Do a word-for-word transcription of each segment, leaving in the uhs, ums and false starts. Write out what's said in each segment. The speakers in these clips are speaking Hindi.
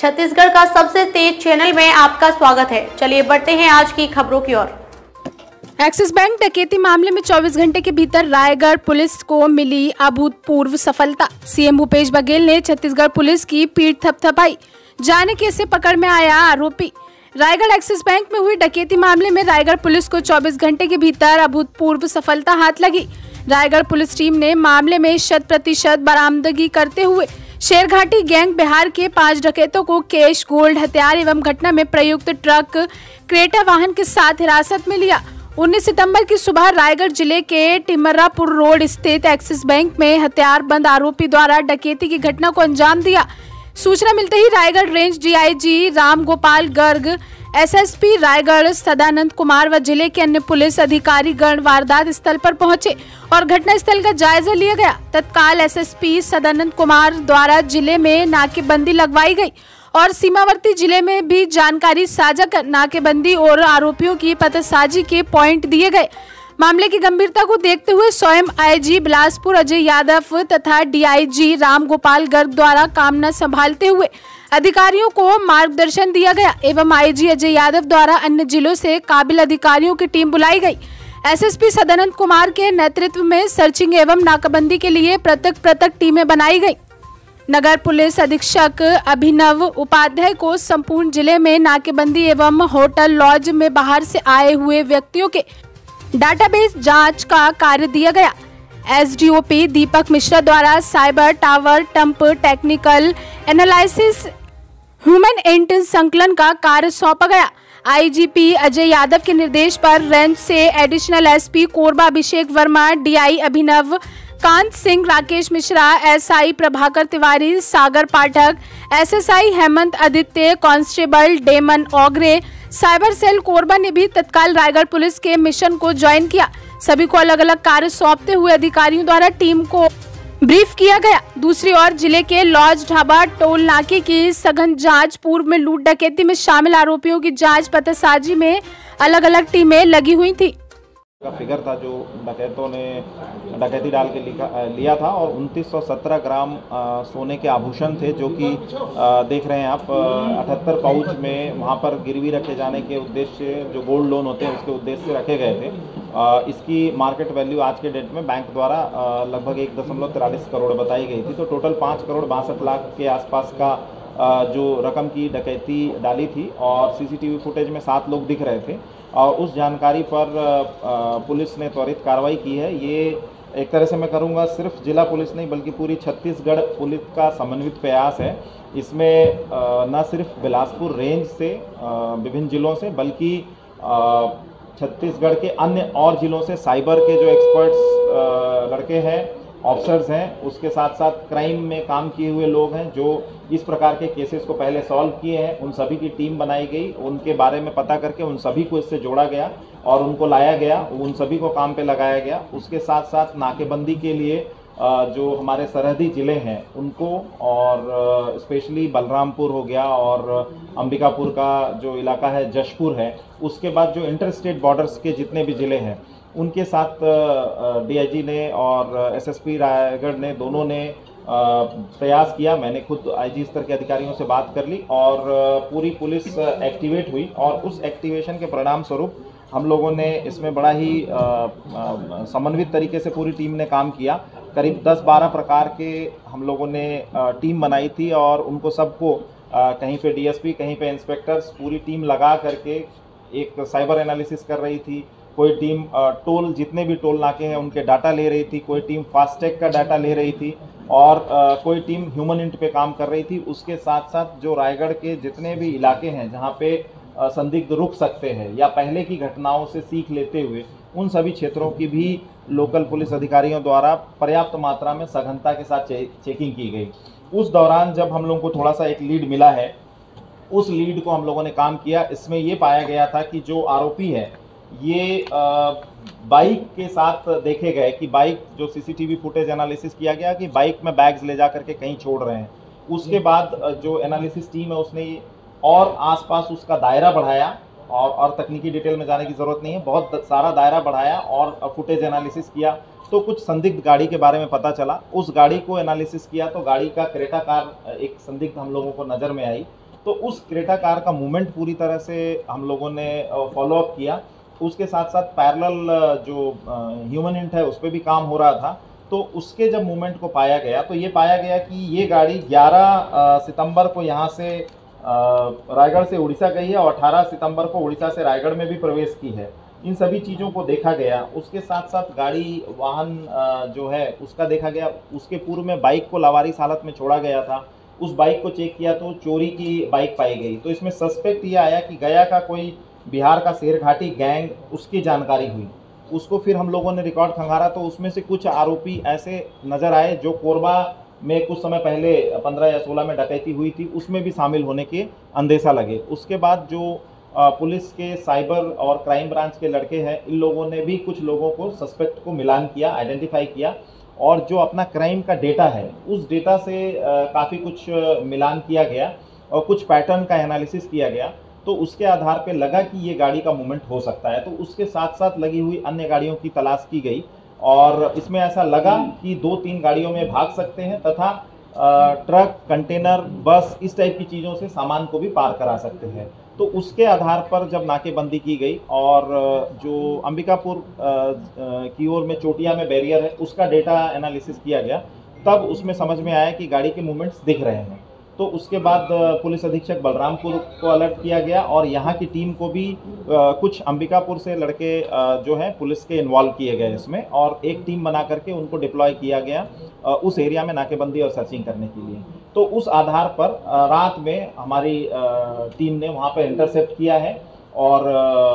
छत्तीसगढ़ का सबसे तेज चैनल में आपका स्वागत है। चलिए बढ़ते हैं आज की खबरों की ओर। एक्सिस बैंक डकैती मामले में चौबीस घंटे के भीतर रायगढ़ पुलिस को मिली अभूतपूर्व सफलता। सीएम भूपेश बघेल ने छत्तीसगढ़ पुलिस की पीठ थपथपाई। जाने कैसे पकड़ में आया आरोपी। रायगढ़ एक्सिस बैंक में हुई डकैती मामले में रायगढ़ पुलिस को चौबीस घंटे के भीतर अभूतपूर्व सफलता हाथ लगी। रायगढ़ पुलिस टीम ने मामले में शत प्रतिशत बरामदगी करते हुए शेरघाटी गैंग बिहार के पांच डकैतों को कैश, गोल्ड, हथियार एवं घटना में प्रयुक्त ट्रक क्रेटा वाहन के साथ हिरासत में लिया। उन्नीस सितंबर की सुबह रायगढ़ जिले के टिमर्रापुर रोड स्थित एक्सिस बैंक में हथियारबंद आरोपी द्वारा डकैती की घटना को अंजाम दिया। सूचना मिलते ही Raigarh range DIG Ram Gopal Garg, SSP Raigarh Sadanand Kumar व जिले के अन्य पुलिस अधिकारी गण वारदात स्थल पर पहुंचे और घटना स्थल का जायजा लिया गया। तत्काल एसएसपी सदानंद कुमार द्वारा जिले में नाकेबंदी लगवाई गई और सीमावर्ती जिले में भी जानकारी साझा कर नाकेबंदी और आरोपियों की पतासाजी के पॉइंट दिए गए। मामले की गंभीरता को देखते हुए स्वयं आईजी बिलासपुर अजय यादव तथा डीआईजी राम गोपाल गर्ग द्वारा काम न संभालते हुए अधिकारियों को मार्गदर्शन दिया गया एवं आईजी अजय यादव द्वारा अन्य जिलों से काबिल अधिकारियों की टीम बुलाई गई। एसएसपी सदानंद कुमार के नेतृत्व में सर्चिंग एवं नाकाबंदी के लिए पृथक पृथक टीमें बनाई गई। नगर पुलिस अधीक्षक अभिनव उपाध्याय को संपूर्ण जिले में नाकेबंदी एवं होटल लॉज में बाहर से आए हुए व्यक्तियों के डाटाबेस जांच का कार्य दिया गया। एसडीओपी दीपक मिश्रा द्वारा cyber tower dump technical analysis human एंट संकलन का कार्य सौंपा गया। आईजीपी अजय यादव के निर्देश पर रेंज से additional SP Korba Abhishek Verma, DI Abhinav Kant Singh, Rakesh Mishra, SI Prabhakar Tiwari, Sagar Pathak, SSI Hemant Aditya, constable Deman Ogre, cyber cell Korba ने भी तत्काल रायगढ़ पुलिस के मिशन को ज्वाइन किया। सभी को अलग अलग कार्य सौंपते हुए अधिकारियों द्वारा टीम को ब्रीफ किया गया। दूसरी ओर जिले के लॉज ढाबा टोल नाके की सघन जांच, पूर्व में लूट डकैती में शामिल आरोपियों की जांच पतासाजी में अलग अलग टीमें लगी हुई थी। का फिगर था जो डकैतों ने डकैती डाल के लिखा लिया था और उनतीस सौ सत्रह ग्राम आ, सोने के आभूषण थे जो कि देख रहे हैं आप अठहत्तर पाउच में वहाँ पर गिरवी रखे जाने के उद्देश्य जो गोल्ड लोन होते हैं उसके उद्देश्य से रखे गए थे। आ, इसकी मार्केट वैल्यू आज के डेट में बैंक द्वारा लगभग एक दशमलव तिरालीस करोड़ बताई गई थी। तो टोटल पाँच करोड़ बासठ लाख के आसपास का जो रकम की डकैती डाली थी और सीसीटीवी फुटेज में सात लोग दिख रहे थे और उस जानकारी पर पुलिस ने त्वरित कार्रवाई की है। ये एक तरह से मैं करूँगा सिर्फ जिला पुलिस नहीं बल्कि पूरी छत्तीसगढ़ पुलिस का समन्वित प्रयास है। इसमें न सिर्फ बिलासपुर रेंज से विभिन्न जिलों से बल्कि छत्तीसगढ़ के अन्य और जिलों से साइबर के जो एक्सपर्ट्स लड़के हैं, ऑफिसर्स हैं, उसके साथ साथ क्राइम में काम किए हुए लोग हैं जो इस प्रकार के केसेस को पहले सॉल्व किए हैं, उन सभी की टीम बनाई गई। उनके बारे में पता करके उन सभी को इससे जोड़ा गया और उनको लाया गया, उन सभी को काम पे लगाया गया। उसके साथ साथ नाकेबंदी के लिए जो हमारे सरहदी ज़िले हैं उनको और स्पेशली बलरामपुर हो गया और अंबिकापुर का जो इलाका है जशपुर है, उसके बाद जो इंटर स्टेट बॉर्डर्स के जितने भी ज़िले हैं उनके साथ डीआईजी ने और एसएसपी रायगढ़ ने दोनों ने प्रयास किया। मैंने खुद आईजी स्तर के अधिकारियों से बात कर ली और पूरी पुलिस एक्टिवेट हुई और उस एक्टिवेशन के परिणाम स्वरूप हम लोगों ने इसमें बड़ा ही समन्वित तरीके से पूरी टीम ने काम किया। करीब दस बारह प्रकार के हम लोगों ने टीम बनाई थी और उनको सबको कहीं पे डीएसपी, कहीं पे इंस्पेक्टर्स, पूरी टीम लगा करके एक साइबर एनालिसिस कर रही थी। कोई टीम टोल जितने भी टोल नाके हैं उनके डाटा ले रही थी, कोई टीम फास्टैग का डाटा ले रही थी और कोई टीम ह्यूमन इंट पे काम कर रही थी। उसके साथ साथ जो रायगढ़ के जितने भी इलाके हैं जहाँ पे संदिग्ध रुक सकते हैं या पहले की घटनाओं से सीख लेते हुए उन सभी क्षेत्रों की भी लोकल पुलिस अधिकारियों द्वारा पर्याप्त मात्रा में सघनता के साथ चे, चेकिंग की गई। उस दौरान जब हम लोगों को थोड़ा सा एक लीड मिला है, उस लीड को हम लोगों ने काम किया। इसमें ये पाया गया था कि जो आरोपी है ये बाइक के साथ देखे गए कि बाइक जो सीसीटीवी फुटेज एनालिसिस किया गया कि बाइक में बैग्स ले जा करके कहीं छोड़ रहे हैं। उसके बाद जो एनालिसिस टीम है उसने और आसपास उसका दायरा बढ़ाया और और तकनीकी डिटेल में जाने की ज़रूरत नहीं है। बहुत सारा दायरा बढ़ाया और फुटेज एनालिसिस किया तो कुछ संदिग्ध गाड़ी के बारे में पता चला। उस गाड़ी को एनालिसिस किया तो गाड़ी का क्रेटा कार एक संदिग्ध हम लोगों को नज़र में आई। तो उस क्रेटा कार का मूवमेंट पूरी तरह से हम लोगों ने फॉलोअप किया। उसके साथ साथ पैरेलल जो ह्यूमन इंट है उस पर भी काम हो रहा था। तो उसके जब मूवमेंट को पाया गया तो ये पाया गया कि ये गाड़ी ग्यारह सितंबर को यहाँ से रायगढ़ से उड़ीसा गई है और अठारह सितंबर को उड़ीसा से रायगढ़ में भी प्रवेश की है। इन सभी चीज़ों को देखा गया। उसके साथ साथ गाड़ी वाहन जो है उसका देखा गया। उसके पूर्व में बाइक को लावारिस हालत में छोड़ा गया था। उस बाइक को चेक किया तो चोरी की बाइक पाई गई। तो इसमें सस्पेक्ट ये आया कि गया का कोई बिहार का शेरघाटी गैंग उसकी जानकारी हुई। उसको फिर हम लोगों ने रिकॉर्ड खंगारा तो उसमें से कुछ आरोपी ऐसे नज़र आए जो कोरबा में कुछ समय पहले पंद्रह या सोलह में डकैती हुई थी उसमें भी शामिल होने के अंदेशा लगे। उसके बाद जो पुलिस के साइबर और क्राइम ब्रांच के लड़के हैं इन लोगों ने भी कुछ लोगों को सस्पेक्ट को मिलान किया, आइडेंटिफाई किया और जो अपना क्राइम का डेटा है उस डेटा से काफ़ी कुछ मिलान किया गया और कुछ पैटर्न का एनालिसिस किया गया। तो उसके आधार पे लगा कि ये गाड़ी का मूवमेंट हो सकता है। तो उसके साथ साथ लगी हुई अन्य गाड़ियों की तलाश की गई और इसमें ऐसा लगा कि दो तीन गाड़ियों में भाग सकते हैं तथा ट्रक, कंटेनर, बस इस टाइप की चीज़ों से सामान को भी पार करा सकते हैं। तो उसके आधार पर जब नाकेबंदी की गई और जो अंबिकापुर की ओर में चोटिया में बैरियर है उसका डेटा एनालिसिस किया गया तब उसमें समझ में आया कि गाड़ी के मूवमेंट्स दिख रहे हैं। तो उसके बाद पुलिस अधीक्षक बलरामपुर को अलर्ट किया गया और यहाँ की टीम को भी कुछ अंबिकापुर से लड़के जो हैं पुलिस के इन्वॉल्व किए गए इसमें और एक टीम बना करके उनको डिप्लॉय किया गया उस एरिया में नाकेबंदी और सर्चिंग करने के लिए। तो उस आधार पर रात में हमारी टीम ने वहाँ पर इंटरसेप्ट किया है और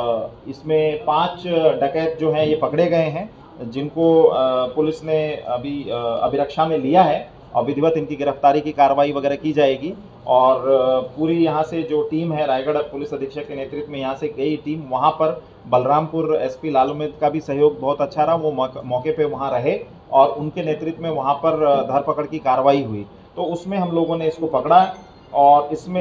इसमें पाँच डकैत जो हैं ये पकड़े गए हैं जिनको पुलिस ने अभी अभिरक्षा में लिया है और विधिवत इनकी गिरफ्तारी की कार्रवाई वगैरह की जाएगी। और पूरी यहाँ से जो टीम है रायगढ़ पुलिस अधीक्षक के नेतृत्व में यहाँ से गई टीम वहाँ पर बलरामपुर एसपी लालू मेद का भी सहयोग बहुत अच्छा रहा। वो मौके पे वहाँ रहे और उनके नेतृत्व में वहाँ पर धरपकड़ की कार्रवाई हुई। तो उसमें हम लोगों ने इसको पकड़ा और इसमें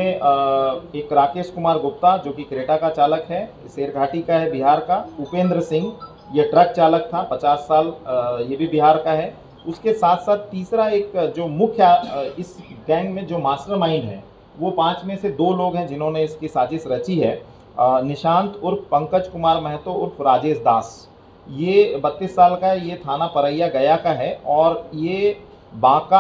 एक राकेश कुमार गुप्ता जो कि क्रेटा का चालक है, शेरघाटी का है, बिहार का। उपेंद्र सिंह ये ट्रक चालक था, पचास साल, ये भी बिहार का है। उसके साथ साथ तीसरा एक जो मुख्य इस गैंग में जो मास्टरमाइंड है वो पांच में से दो लोग हैं जिन्होंने इसकी साजिश रची है। निशांत उर्फ पंकज कुमार महतो उर्फ राजेश दास, ये बत्तीस साल का है, ये थाना परैया गया का है और ये बांका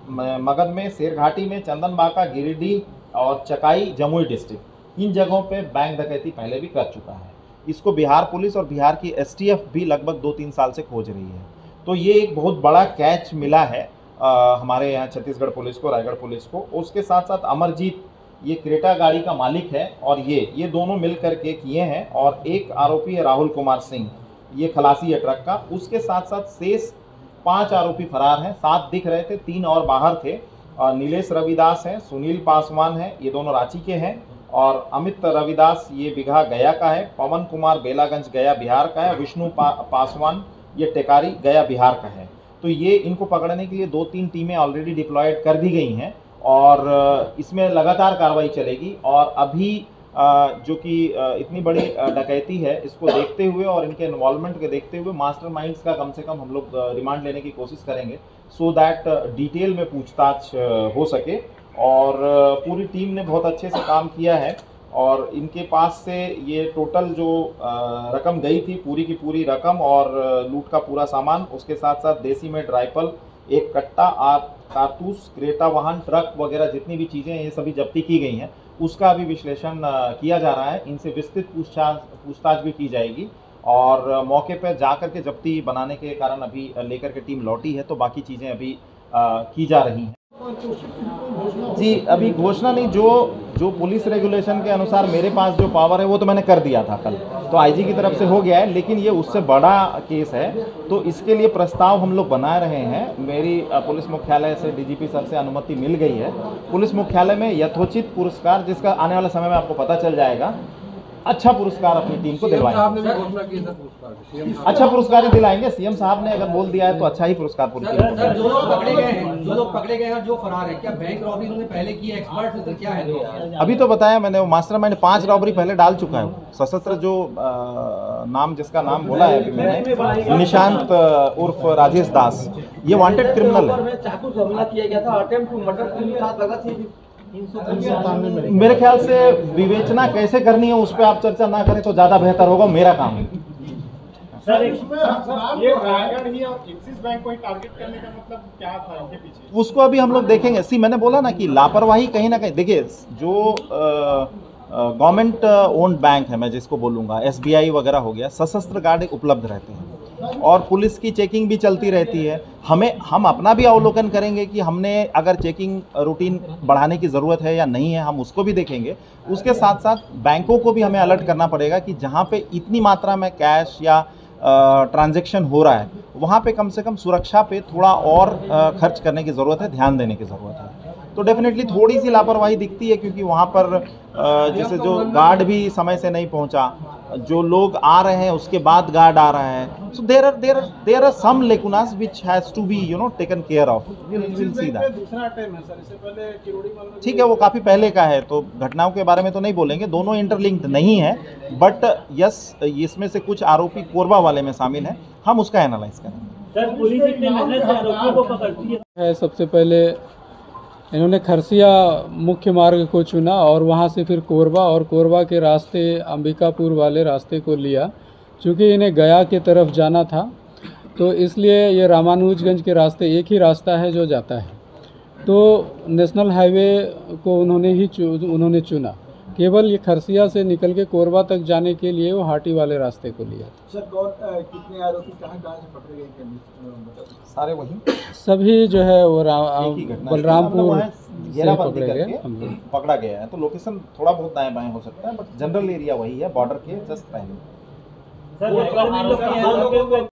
मगध में, शेरघाटी में, चंदन बांका, गिरिडीह और चकाई जमुई डिस्ट्रिक्ट इन जगहों पे बैंक डकैती पहले भी कर चुका है। इसको बिहार पुलिस और बिहार की एसटीएफ भी लगभग दो तीन साल से खोज रही है। तो ये एक बहुत बड़ा कैच मिला है आ, हमारे यहाँ छत्तीसगढ़ पुलिस को, रायगढ़ पुलिस को। उसके साथ साथ अमरजीत ये क्रेटा गाड़ी का मालिक है और ये ये दोनों मिल करके किए हैं और एक आरोपी है राहुल कुमार सिंह, ये खलासी है ट्रक का। उसके साथ साथ शेष पांच आरोपी फरार हैं। सात दिख रहे थे, तीन और बाहर थे। और नीलेश रविदास हैं, सुनील पासवान है, ये दोनों रांची के हैं और अमित रविदास ये बिघा गया का है। पवन कुमार बेलागंज गया बिहार का है। विष्णु पा, पासवान ये टेकारी गया बिहार का है। तो ये इनको पकड़ने के लिए दो तीन टीमें ऑलरेडी डिप्लॉयड कर दी गई हैं और इसमें लगातार कार्रवाई चलेगी। और अभी जो कि इतनी बड़ी डकैती है इसको देखते हुए और इनके इन्वॉल्वमेंट के देखते हुए मास्टरमाइंड्स का कम से कम हम लोग रिमांड लेने की कोशिश करेंगे सो दैट डिटेल में पूछताछ हो सके। और पूरी टीम ने बहुत अच्छे से काम किया है और इनके पास से ये टोटल जो रकम गई थी पूरी की पूरी रकम और लूट का पूरा सामान, उसके साथ साथ देसी मेड राइफल, एक कट्टा, आठ कारतूस, क्रेटा वाहन, ट्रक वगैरह जितनी भी चीज़ें ये सभी जब्ती की गई हैं उसका भी विश्लेषण किया जा रहा है। इनसे विस्तृत पूछताछ पूछताछ भी की जाएगी और मौके पर जाकर के जब्ती बनाने के कारण अभी लेकर के टीम लौटी है। तो बाकी चीज़ें अभी आ, की जा रही हैं। जी अभी घोषणा नहीं, जो जो पुलिस रेगुलेशन के अनुसार मेरे पास जो पावर है वो तो मैंने कर दिया था कल, तो आईजी की तरफ से हो गया है। लेकिन ये उससे बड़ा केस है तो इसके लिए प्रस्ताव हम लोग बना रहे हैं। मेरी पुलिस मुख्यालय से डीजीपी सर से अनुमति मिल गई है। पुलिस मुख्यालय में यथोचित पुरस्कार, जिसका आने वाले समय में आपको पता चल जाएगा, अच्छा पुरस्कार अपनी टीम को दिलवाएंगे। अच्छा पुरस्कार ही दिलाएंगे। सीएम साहब ने अगर बोल दिया है तो अच्छा ही पुरस्कार पूरी टीम को। सर, जो लोग पकड़े गए हैं जो लोग पकड़े गए हैं जो फरार है, क्या बैंक रॉबरी उन्होंने पहले की है? एक्सपर्ट है, क्या है? अभी तो बताया मैंने, वो मास्टरमाइंड पांच रॉबरी पहले डाल चुका है। सशस्त्र जो आ, नाम जिसका नाम बोला है अभी मैंने, निशांत उर्फ राजेश दास, ये वांटेड क्रिमिनल है। चाकू से हमला किया गया था, अटेम्प्ट टू मर्डर के साथ लगा थी। मेरे ख्याल से विवेचना कैसे करनी है उस पर आप चर्चा ना करें तो ज्यादा बेहतर होगा, मेरा काम है। सर, ये रायगढ़ ही और एक्सिस बैंक को ही टारगेट करने का मतलब क्या था इनके पीछे? उसको अभी हम लोग देखेंगे। सी मैंने बोला ना कि लापरवाही कहीं ना कहीं, देखिए जो गवर्नमेंट ओन्ड बैंक है, मैं जिसको बोलूँगा एसबीआई वगैरह हो गया, सशस्त्र गार्ड उपलब्ध रहते हैं और पुलिस की चेकिंग भी चलती रहती है। हमें हम अपना भी अवलोकन करेंगे कि हमने अगर चेकिंग रूटीन बढ़ाने की ज़रूरत है या नहीं है, हम उसको भी देखेंगे। उसके साथ साथ बैंकों को भी हमें अलर्ट करना पड़ेगा कि जहाँ पे इतनी मात्रा में कैश या ट्रांजैक्शन हो रहा है वहाँ पे कम से कम सुरक्षा पे थोड़ा और आ, खर्च करने की ज़रूरत है, ध्यान देने की ज़रूरत है। तो डेफिनेटली थोड़ी सी लापरवाही दिखती है क्योंकि वहाँ पर आ, जैसे जो गार्ड भी समय से नहीं पहुँचा, जो लोग आ रहे हैं उसके बाद गार्ड आ रहा है। So there are there are there are some lacunas which has to be you know taken care of. Will will see that. दूसरा अटेम्प्ट है सर, इससे पहले किरोड़ी में ठीक है, वो काफ़ी पहले का है तो घटनाओं के बारे में तो नहीं बोलेंगे, दोनों इंटरलिंक्ड नहीं है। बट यस, इसमें से कुछ आरोपी कोरबा वाले में शामिल हैं, हम उसका एनालाइज करेंगे। सर, पुलिस इतने मेहनत से आरोपियों को पकड़ती है। सबसे पहले इन्होंने खरसिया मुख्य मार्ग को चुना और वहाँ से फिर कोरबा और कोरबा के रास्ते अंबिकापुर वाले रास्ते को लिया। चूँकि इन्हें गया की तरफ जाना था तो इसलिए ये रामानुजगंज के रास्ते, एक ही रास्ता है जो जाता है, तो नेशनल हाईवे को उन्होंने ही चु, उन्होंने चुना। केवल ये खरसिया से निकल के कोरबा तक जाने के लिए वो हाटी वाले रास्ते को लिया। सर, कौन कितने आरोपी कहाँ कहाँ से पकड़े गए? सारे वही सभी जो है वो रा, एक ही घटना, बलरामपुर से घेराबंदी पकड़े गए करके हम लोग। पकड़ा गया है। तो लोकेशन थोड़ा बहुत दाएं बाएं हो सकता है बट जनरल एरिया वही है, बॉर्डर के जस्ट पहले। सर,